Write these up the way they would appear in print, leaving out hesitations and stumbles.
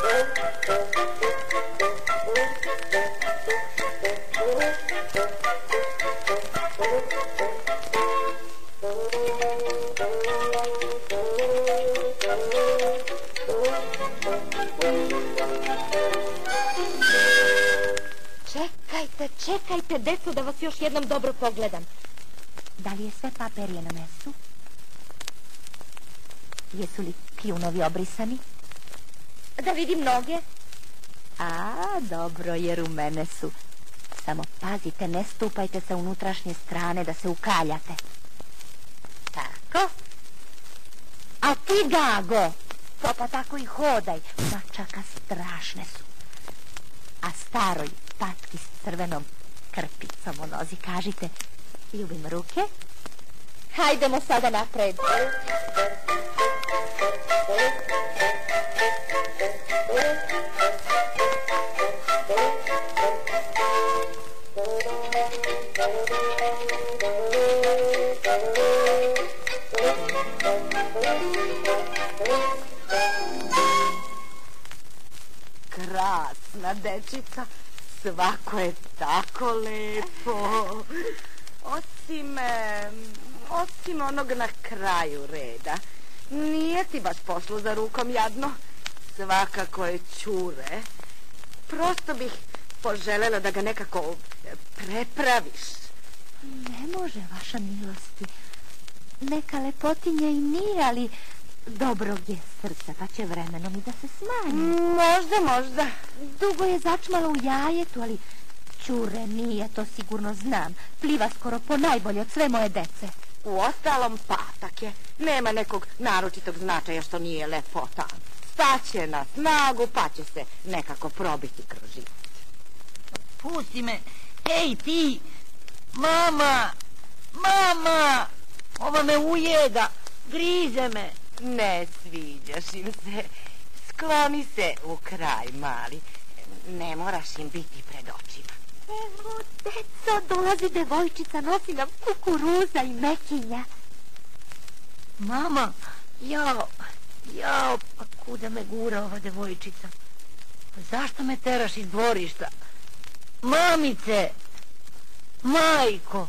Čekajte, deco, da vas još jednom dobro pogledam. Da li je sve paperje na mestu? Jesu li kljunovi obrisani? Da vidim noge. A, dobro, jer u mene su. Samo pazite, ne stupajte sa unutrašnje strane da se ukaljate. Tako. A ti, Gago, pa tako i hodaj. Mačaka strašne su. A staroj patki s crvenom krpicom u nozi kažite: ljubim ruke. Hajdemo sada napred. Krasna dečica, svako je tako lepo. Osim onog na kraju reda. Nije ti baš pošlo za rukom, jadno. Svakako je Ćure. Prosto bih poželjela da ga nekako prepraviš. Ne može, vaša milosti. Neka lepotinja i nije, ali dobrog je srca, pa će vremenom i da se smanji. Možda. Dugo je začmala u jajetu, ali Ćure nije, to sigurno znam. Pliva skoro po najbolje od sve moje dece. Uostalom patak je. Nema nekog naročitog značaja što nije lepotan. Staće na snagu, pa će se nekako probiti kroz život. Pusti me. Ej, ti! Mama! Ova me ujeda. Grize me. Ne sviđaš im se. Skloni se u kraj, mali. Ne moraš im biti pred očima. Evo, deco, dolazi devojčica, nosi nam kukuruza i mekinja. Mama, jao, pa kuda me gura ova devojčica? Pa zašto me teraš iz dvorišta? Mamice! Majko!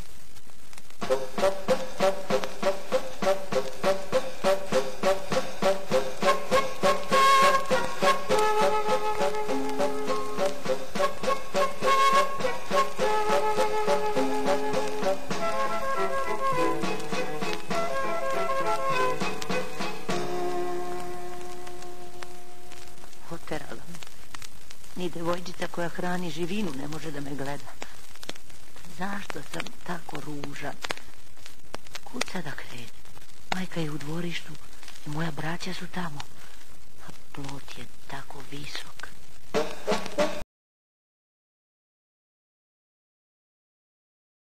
Oterala me. Ni devojčica koja hrani živinu ne može da me gleda. Zašto sam tako ružan? Kud sada krenu? Majka je u dvorištu i moja braća su tamo. A plot je tako visok.